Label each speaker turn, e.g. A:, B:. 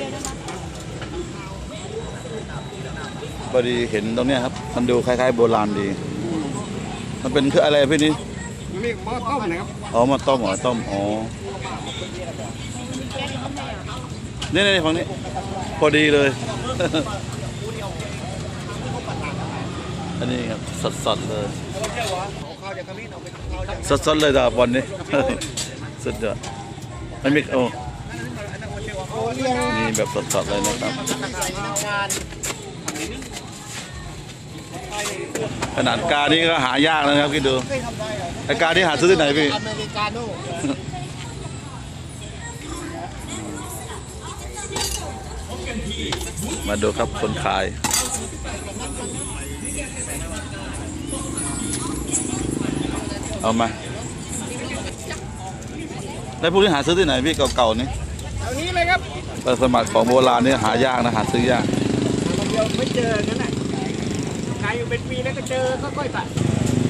A: พอดีเห็นตรงเนี้ยครับมันดูคล้ายๆโบราณดีมันเป็นคืออะไรพี่นี่
B: นี่หม้อต้มนะครับ
A: อ๋อมาต้มเหรอต้มอ๋อนี่ฝั่งนี้พอดีเลย อันนี้ครับสดๆเลยสดๆเลยจ้ะบอลนี้ สุดยอดมันมีโอ้นี่แบบสดๆเลยนะครับขนาดกานี่ก็หายากนะครับคิดดูไอ้กาที่หาซื้อที่ไหนพี่อเมริกาโน่มาดูครับคนขายเอามาแล้วพวกนี้หาซื้อที่ไหนพี่เก่าๆนี่
B: เอานี้เลยครับ
A: สมัครของโบราณนี่หายากนะหาซื้อยาก
B: เดียวไม่เจองั้นน่ะขายอยู่เป็นปีแล้วก็เจอค่อยๆตัด